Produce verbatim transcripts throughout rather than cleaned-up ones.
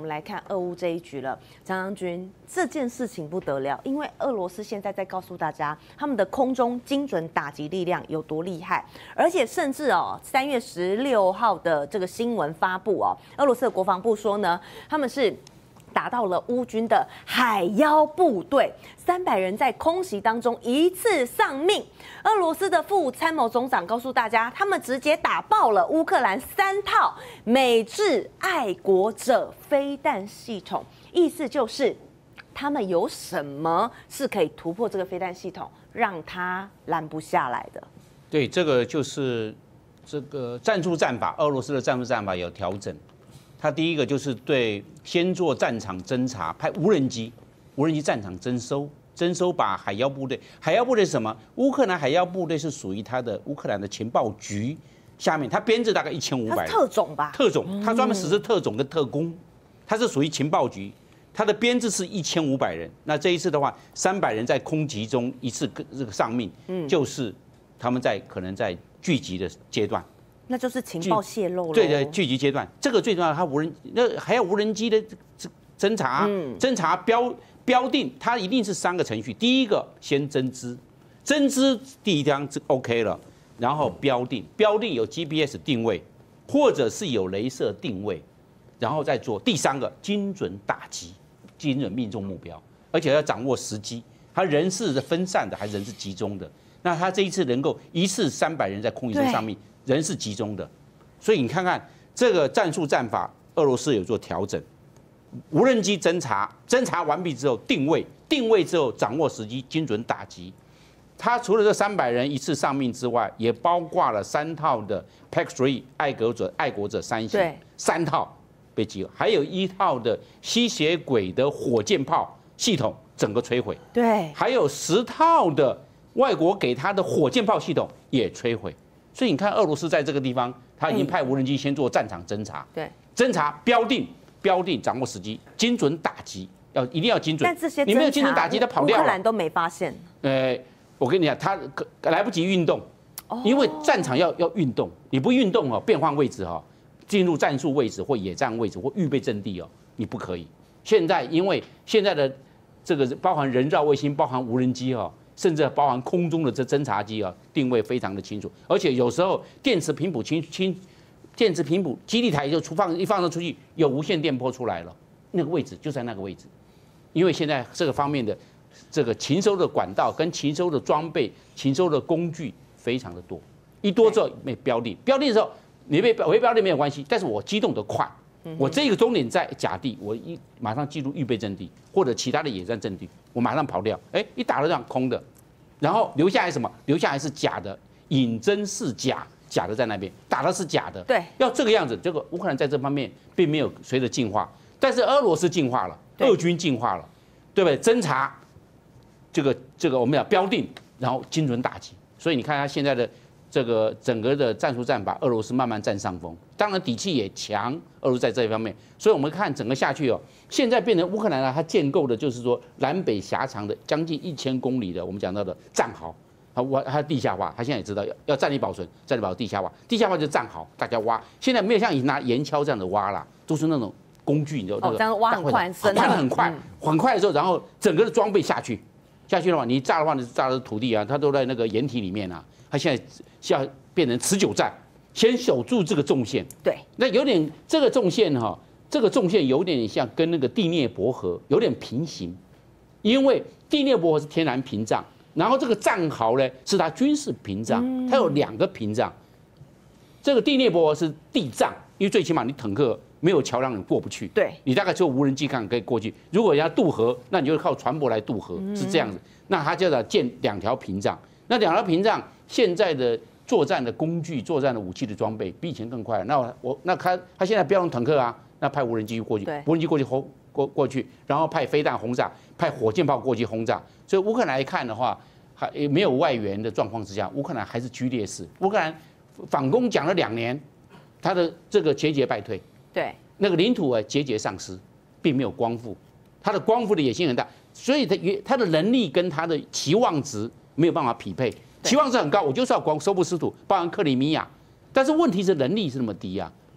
们来看俄乌这一局了。张将军，这件事情不得了，因为俄罗斯现在在告诉大家，他们的空中精准打击力量有多厉害，而且甚至哦，三月十六号的这个新闻发布哦，俄罗斯的国防部说呢，他们是打到了乌军的海妖部队，三百人在空袭当中一次丧命。俄罗斯的副参谋总长告诉大家，他们直接打爆了乌克兰三套美制爱国者飞弹系统，意思就是他们有什么是可以突破这个飞弹系统，让它拦不下来的。 对，这个就是这个战术战法，俄罗斯的战术战法有调整。他第一个就是对先做战场侦察，派无人机，无人机战场征收，征收把海妖部队，海妖部队是什么？乌克兰海妖部队是属于他的乌克兰的情报局下面，他编制大概一千五百人， 特种吧？ 特种，他专门实施特种跟特工，他是属于情报局，他的编制是一千五百人。那这一次的话，三百人在空袭中一次这个丧命，就是他们在可能在聚集的阶段。 那就是情报泄露了。 对的，聚集阶段，这个最重要。它无人，那还有无人机的侦查，侦查标标定，它一定是三个程序。第一个先侦知，侦知第一张 OK 了，然后标定，标定有 G P S 定位，或者是有雷射定位，然后再做第三个精准打击，精准命中目标，而且要掌握时机。它人是分散的还是人是集中的？那他这一次能够一次三百人在空域中上面。人是集中的，所以你看看这个战术战法，俄罗斯有做调整。无人机侦察，侦察完毕之后定位，定位之后掌握时机，精准打击。它除了这三百人一次丧命之外，也包括了三套的 P A C 三爱国者爱国者三型，三套被击落，还有一套的吸血鬼的火箭炮系统整个摧毁， 对， 还有十套的外国给他的火箭炮系统也摧毁。所以你看，俄罗斯在这个地方，他已经派无人机先做战场侦察， 对， 侦察标定，标定掌握时机，精准打击，要一定要精准。 但这些你没有精准打击，他跑掉了。 乌克兰都没发现。 呃，我跟你讲，他来不及运动，因为战场要要运动，你不运动哦，变换位置哈，进入战术位置或野战位置或预备阵地哦，你不可以。现在因为现在的这个包含人造卫星，包含无人机哈。甚至包含空中的这侦察机啊，定位非常的清楚，而且有时候电磁频谱清清，电磁频谱基地台就出放一放了出去，有无线电波出来了，那个位置就在那个位置，因为现在这个方面的这个禽收的管道跟禽收的装备、禽收的工具非常的多，一多之后没标定，标定的时候你被没标定没有关系，但是我机动得快。我这个终点在甲地，我一马上进入预备阵地或者其他的野战阵地，我马上跑掉。哎，一打了这样空的，然后留下来什么？留下来是假的，引真是假，假的在那边，打的是假的。 对， 要这个样子。这个乌克兰在这方面并没有随着进化，但是俄罗斯进化了，俄军进化了，对不对？侦察这个这个我们讲标定，然后精准打击。所以你看他现在的。这个整个的战术战法，俄罗斯慢慢占上风，当然底气也强，俄罗斯在这一方面，所以我们看整个下去哦，现在变成乌克兰呢，它建构的就是说南北狭长的将近一千公里的，我们讲到的战壕，它挖它地下挖，它现在也知道要要战力保存，战力保存地下挖，地下挖就是战壕，大家挖，现在没有像以拿岩锹这样的挖啦，都是那种工具，你知道那个， 哦，这样挖很快， 挖的很快，很快的时候，然后整个的装备下去，下去的话，你炸的话，你炸的土地啊，它都在那个掩体里面啊。他现在要变成持久战，先守住这个纵线。 对， 那有点这个纵线哈，这个纵线有点像跟那个第聂伯河有点平行，因为第聂伯河是天然屏障，然后这个战壕呢是它军事屏障，它有两个屏障。这个第聂伯河是地障，因为最起码你坦克没有桥梁你过不去， 对， 你大概只有无人机看可以过去。如果要渡河，那你就靠船舶来渡河，是这样子。那它就要建两条屏障，那两条屏障。现在的作战的工具、作战的武器的装备比以前更快。那我那他他现在不要用坦克啊，那派无人机过去，无人机过去轰过过去，然后派飞弹轰炸，派火箭炮过去轰炸。所以乌克兰来看的话，还没有外援的状况之下，乌克兰还是居劣势。乌克兰反攻讲了两年，他的这个节节败退， 对， 那个领土啊节节丧失，并没有光复，他的光复的野心很大，所以他他的能力跟他的期望值没有办法匹配。期望值很高，我就是要光收复失土，包含克里米亚，但是问题是能力是那么低啊，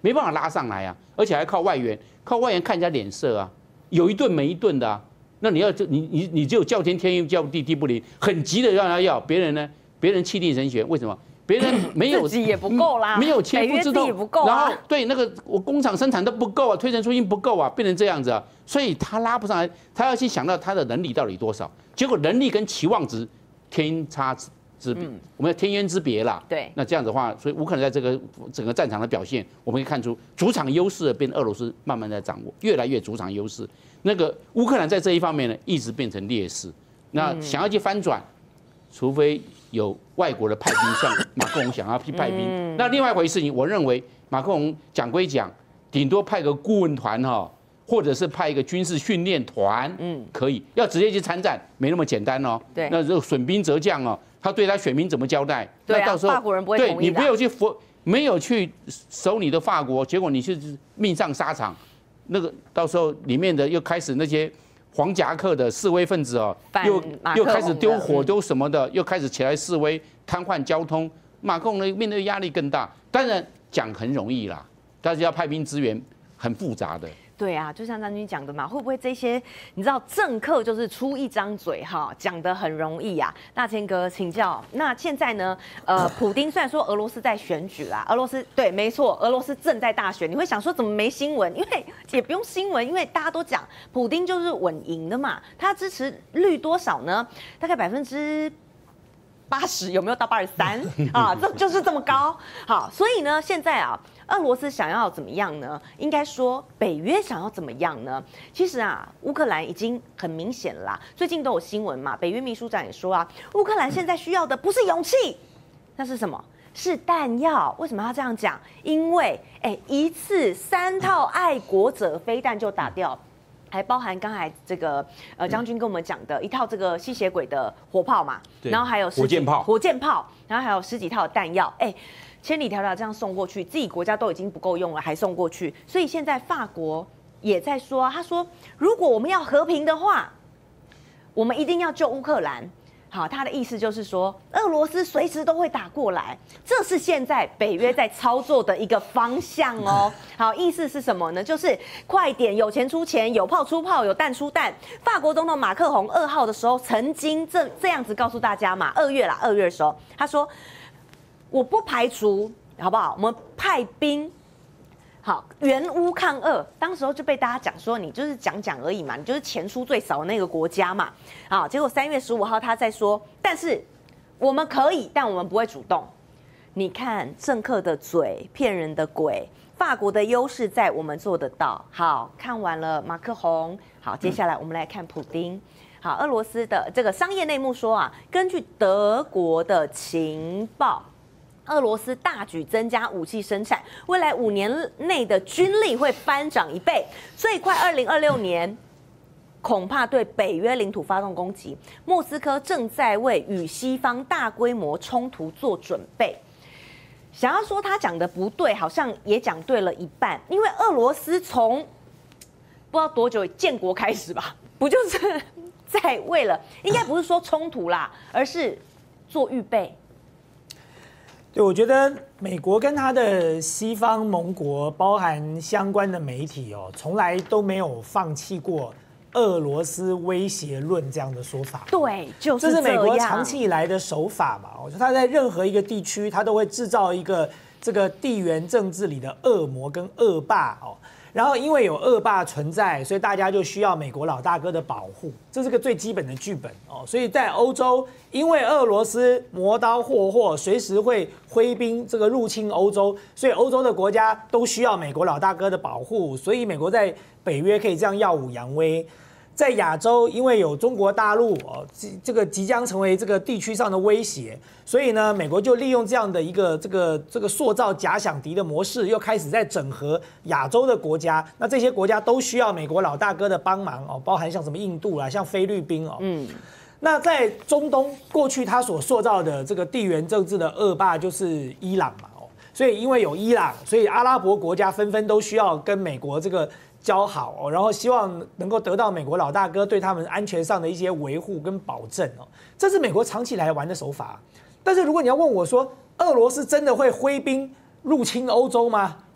没办法拉上来啊，而且还靠外援，靠外援看人家脸色啊，有一顿没一顿的啊。那你要就你你你只有叫天天应叫地地不灵，很急的让他要，别人呢，别人气定神闲，为什么？别人没有自己也不够啦， 没有切不知道， 也不够、啊， 然后对那个我工厂生产都不够啊，推陈出新不够啊，变成这样子啊，所以他拉不上来，他要去想到他的能力到底多少，结果能力跟期望值天差之别，嗯、我们要天渊之别啦。 对， 那这样子的话，所以乌克兰在这个整个战场的表现，我们可以看出主场优势变俄罗斯慢慢在掌握，越来越主场优势。那个乌克兰在这一方面呢，一直变成劣势。那想要去翻转，除非有外国的派兵，像马克龙想要去派兵，嗯、那另外一回事情，我认为马克龙讲归讲，顶多派个顾问团哈，或者是派一个军事训练团，嗯，可以。要直接去参战，没那么简单哦。 对， 那这个损兵折将哦，他对他选民怎么交代？ 对啊， 那到时候法国人不会同意的。 对你没有去服，没有去守你的法国，结果你是命上沙场，那个到时候里面的又开始那些。黄夹克的示威分子哦，又又开始丢火丢什么的，又开始起来示威，瘫痪交通。马克龙呢面对压力更大。当然讲很容易啦，但是要派兵支援很复杂的。 对啊，就像张军讲的嘛，会不会这些你知道政客就是出一张嘴哈，讲得很容易啊？大千哥请教，那现在呢？呃，普丁虽然说俄罗斯在选举啦，俄罗斯对，没错，俄罗斯正在大选。你会想说怎么没新闻？因为也不用新闻，因为大家都讲普丁就是稳赢的嘛。他支持率多少呢？大概百分之。八十有没有到八十三啊？这就是这么高。好，所以呢，现在啊，俄罗斯想要怎么样呢？应该说北约想要怎么样呢？其实啊，乌克兰已经很明显了啦。最近都有新闻嘛，北约秘书长也说啊，乌克兰现在需要的不是勇气，那是什么？是弹药。为什么要这样讲？因为哎，一次三套爱国者飞弹就打掉。还包含刚才这个呃将军跟我们讲的一套这个吸血鬼的火炮嘛，然后还有火箭炮， 火箭炮，然后还有十几套的弹药，哎，千里迢迢这样送过去，自己国家都已经不够用了，还送过去，所以现在法国也在说，他说如果我们要和平的话，我们一定要救乌克兰。好，他的意思就是说，俄罗斯随时都会打过来，这是现在北约在操作的一个方向哦。好，意思是什么呢？就是快点，有钱出钱，有炮出炮，有弹出弹。法国总统马克宏二号的时候，曾经这这样子告诉大家嘛，二月啦，二月的时候，他说，我不排除，好不好？我们派兵。好，援乌抗俄，当时候就被大家讲说，你就是讲讲而已嘛，你就是钱出最少的那个国家嘛。好，结果三月十五号他在说，但是我们可以，但我们不会主动。你看政客的嘴，骗人的鬼。法国的优势在我们做得到。好，看完了马克宏，好，接下来我们来看普丁。好，俄罗斯的这个商业内幕说啊，根据德国的情报。俄罗斯大举增加武器生产，未来五年内的军力会翻涨一倍，最快二零二六年恐怕对北约领土发动攻击。莫斯科正在为与西方大规模冲突做准备。想要说他讲的不对，好像也讲对了一半，因为俄罗斯从不知道多久建国开始吧，不就是在为了，应该不是说冲突啦，而是做预备。 对，我觉得美国跟他的西方盟国，包含相关的媒体哦，从来都没有放弃过俄罗斯威胁论这样的说法。 对，就是这是美国长期以来的手法嘛。我说他在任何一个地区，他都会制造一个这个地缘政治里的恶魔跟恶霸哦。然后因为有恶霸存在，所以大家就需要美国老大哥的保护，这是个最基本的剧本哦。所以在欧洲，因为俄罗斯磨刀霍霍，随时会挥兵这个入侵欧洲，所以欧洲的国家都需要美国老大哥的保护，所以美国在北约可以这样耀武扬威。在亚洲，因为有中国大陆哦，这个即将成为这个地区上的威胁，所以呢，美国就利用这样的一个这个这个塑造假想敌的模式，又开始在整合亚洲的国家。那这些国家都需要美国老大哥的帮忙哦，包含像什么印度啦、像菲律宾哦。嗯。那在中东，过去他所塑造的这个地缘政治的恶霸就是伊朗嘛哦，所以因为有伊朗，所以阿拉伯国家纷纷都需要跟美国这个。交好哦，然后希望能够得到美国老大哥对他们安全上的一些维护跟保证哦，这是美国长期以来玩的手法。但是如果你要问我说，俄罗斯真的会挥兵入侵欧洲吗？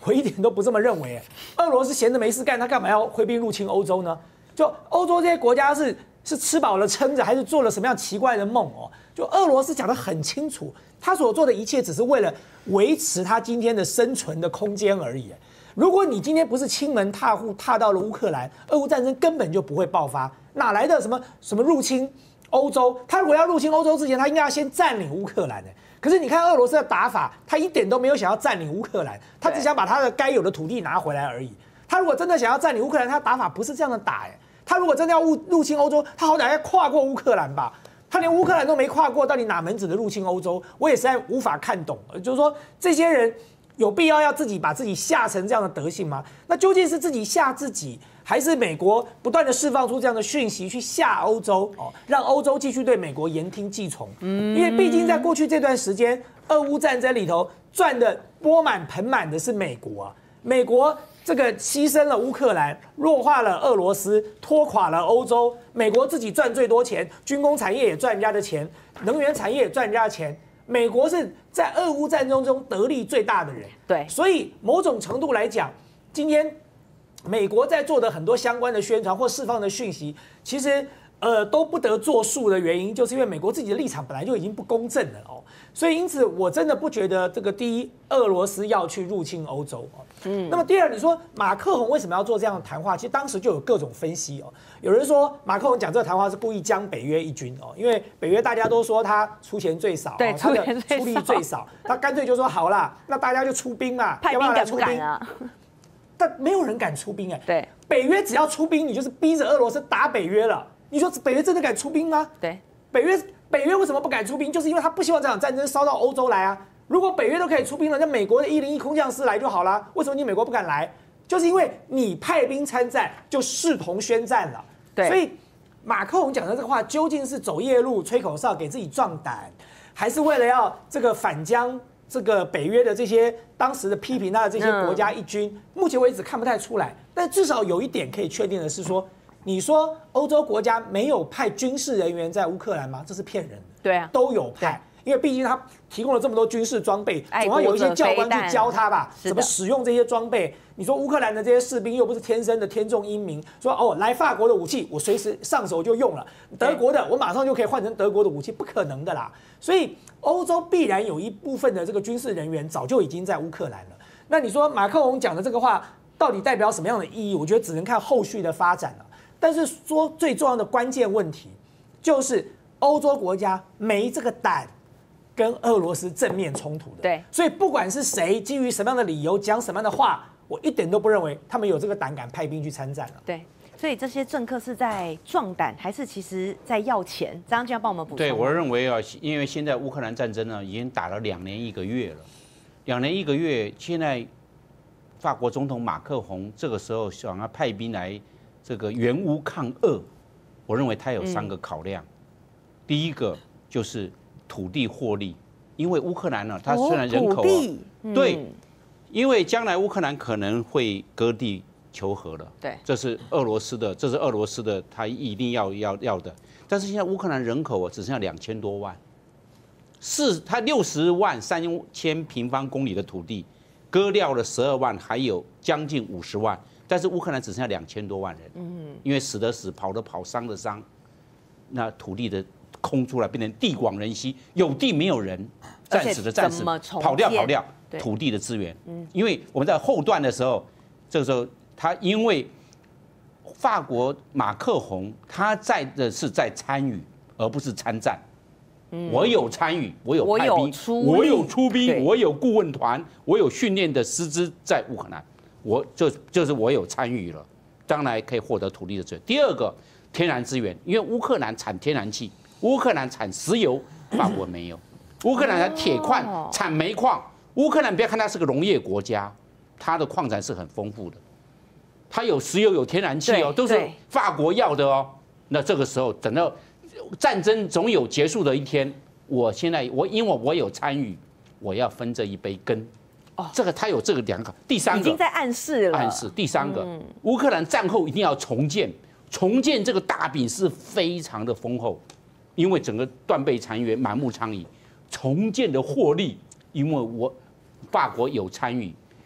我一点都不这么认为。俄罗斯闲着没事干，他干嘛要挥兵入侵欧洲呢？就欧洲这些国家是是吃饱了撑着，还是做了什么样奇怪的梦哦？就俄罗斯讲得很清楚，他所做的一切只是为了维持他今天的生存的空间而已。如果你今天不是亲门踏户踏到了乌克兰，俄乌战争根本就不会爆发，哪来的什么什么入侵欧洲？他如果要入侵欧洲之前，他应该要先占领乌克兰的。可是你看俄罗斯的打法，他一点都没有想要占领乌克兰，他只想把他的该有的土地拿回来而已。他如果真的想要占领乌克兰，他打法不是这样的打哎。他如果真的要入入侵欧洲，他好歹要跨过乌克兰吧？他连乌克兰都没跨过，到底哪门子的入侵欧洲？我也实在无法看懂。就是说，这些人有必要要自己把自己吓成这样的德性吗？那究竟是自己吓自己，还是美国不断的释放出这样的讯息去吓欧洲？哦，让欧洲继续对美国言听计从？嗯，因为毕竟在过去这段时间，俄乌战争里头赚的钵满盆满的是美国啊，美国。这个牺牲了乌克兰，弱化了俄罗斯，拖垮了欧洲。美国自己赚最多钱，军工产业也赚人家的钱，能源产业也赚人家的钱。美国是在俄乌战争中得利最大的人。 对， 所以某种程度来讲，今天美国在做的很多相关的宣传或释放的讯息，其实呃都不得作数的原因，就是因为美国自己的立场本来就已经不公正了哦。所以因此，我真的不觉得这个第一，俄罗斯要去入侵欧洲哦。嗯，那么第二，你说马克宏为什么要做这样的谈话？其实当时就有各种分析哦。有人说马克宏讲这个谈话是故意将北约一军哦，因为北约大家都说他出钱最少， 对， 他的出力最少，他干脆就说好啦，那大家就出兵嘛， 派兵敢不敢啊？ 但没有人敢出兵哎。 对， 北约只要出兵，你就是逼着俄罗斯打北约了。你说北约真的敢出兵吗？ 对， 北约北约为什么不敢出兵？就是因为他不希望这场战争烧到欧洲来啊。如果北约都可以出兵了，那美国的一零一空降师来就好啦。为什么你美国不敢来？就是因为你派兵参战，就视同宣战了。 对， 所以马克宏讲的这个话，究竟是走夜路、吹口哨给自己壮胆，还是为了要这个反将这个北约的这些当时的批评他的这些国家一军？嗯、目前为止看不太出来。但至少有一点可以确定的是说。你说欧洲国家没有派军事人员在乌克兰吗？这是骗人的。 对啊， 都有派，因为毕竟他提供了这么多军事装备，总要有一些教官去教他吧，怎么使用这些装备。你说乌克兰的这些士兵又不是天生的天纵英明，说哦，来法国的武器我随时上手就用了，德国的我马上就可以换成德国的武器，不可能的啦。所以欧洲必然有一部分的这个军事人员早就已经在乌克兰了。那你说马克宏讲的这个话到底代表什么样的意义？我觉得只能看后续的发展了。但是说最重要的关键问题，就是欧洲国家没这个胆跟俄罗斯正面冲突的。 对， 所以不管是谁基于什么样的理由讲什么样的话，我一点都不认为他们有这个胆敢派兵去参战了。 对，所以这些政客是在壮胆，还是其实在要钱？张将军要帮我们补充。 对，我认为啊，因为现在乌克兰战争呢已经打了两年一个月了，两年一个月，现在法国总统马克宏这个时候想要派兵来。这个援乌抗俄，我认为它有三个考量。嗯、第一个就是土地获利，因为乌克兰呢，它虽然人口、啊哦嗯、对，因为将来乌克兰可能会割地求和了， 对， 这是俄罗斯的，这是俄罗斯的，它一定要要要的。但是现在乌克兰人口啊只剩下两千多万，是它六十万三千平方公里的土地，割掉了十二万，还有将近五十万。但是乌克兰只剩下两千多万人，嗯，因为死的死，跑的跑，伤的伤，那土地的空出来，变成地广人稀，有地没有人，战死的战死，跑掉跑掉，土地的资源，嗯，因为我们在后段的时候，这个时候他因为法国马克宏他在的是在参与，而不是参战。嗯、我有参与，我有派兵，我有出兵，我有顾问团，我有训练的师资在乌克兰。我就就是我有参与了，当然可以获得土地的资源。第二个，天然资源，因为乌克兰产天然气，乌克兰产石油，法国没有；乌克兰产铁矿、产煤矿。乌克兰不要看它是个农业国家，它的矿产是很丰富的，它有石油、有天然气哦，都是法国要的哦。那这个时候，等到战争总有结束的一天，我现在我因为我有参与，我要分这一杯羹。哦，这个他有这个两个，第三个已经在暗示了。 暗示第三个，嗯、乌克兰战后一定要重建，重建这个大饼是非常的丰厚，因为整个断壁残垣、满目疮痍，重建的获利，因为我法国有参与，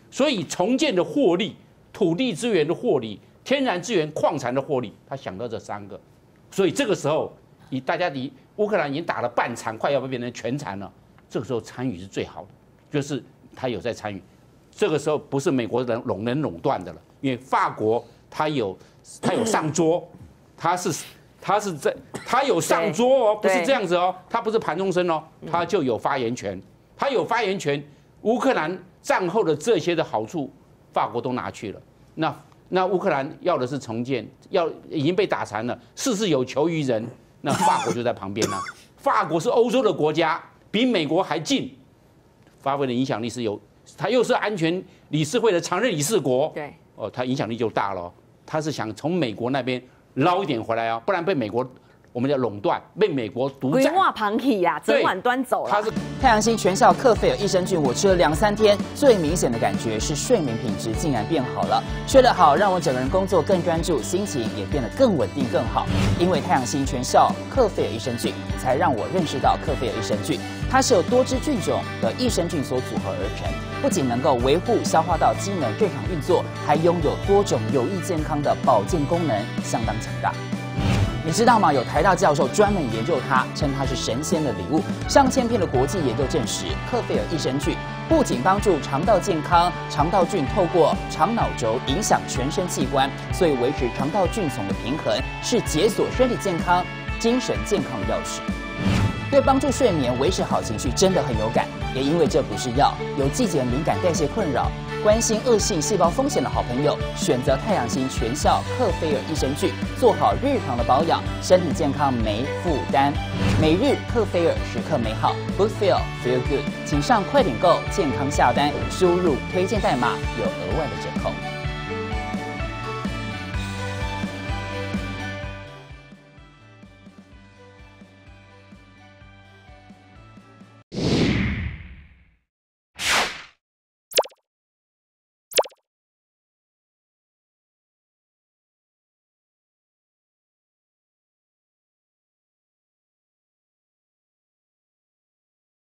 所以重建的获利、土地资源的获利、天然资源、矿产的获利，他想到这三个。所以这个时候，以大家离乌克兰已经打了半残，快要变成全残了，这个时候参与是最好的，就是他有在参与。这个时候不是美国人垄能垄断的了，因为法国他有他有上桌，他是他是在他有上桌哦，不是这样子哦，他不是盘中生哦，他就有发言权，他有发言权。乌克兰战后的这些的好处，法国都拿去了。那那乌克兰要的是重建，要已经被打残了，事事有求于人。那法国就在旁边呢、啊。法国是欧洲的国家，比美国还近，发挥的影响力是有。它又是安全理事会的常任理事国， 对， 哦，它影响力就大了、哦。它是想从美国那边捞一点回来啊、哦，不然被美国我们叫垄断，被美国独占。 规划旁体呀，整碗端走了。 它是太阳星全效克菲尔益生菌，我吃了两三天，最明显的感觉是睡眠品质竟然变好了。睡得好，让我整个人工作更专注，心情也变得更稳定更好。因为太阳星全效克菲尔益生菌，才让我认识到克菲尔益生菌，它是由多支菌种的益生菌所组合而成，不仅能够维护消化道机能正常运作，还拥有多种有益健康的保健功能，相当强大。你知道吗？有台大教授专门研究它，称它是神仙的礼物。上千篇的国际研究证实，克菲尔益生菌不仅帮助肠道健康，肠道菌透过肠脑轴影响全身器官，所以维持肠道菌丛的平衡，是解锁身体健康、精神健康的钥匙。对帮助睡眠、维持好情绪真的很有感，也因为这不是药，有季节敏感、代谢困扰、关心恶性细胞风险的好朋友，选择太阳星全效克菲尔益生菌，做好日常的保养，身体健康没负担。每日克菲尔，时刻美好 ，Good Feel Feel Good，请上快点购健康下单，输入推荐代码有额外的折扣。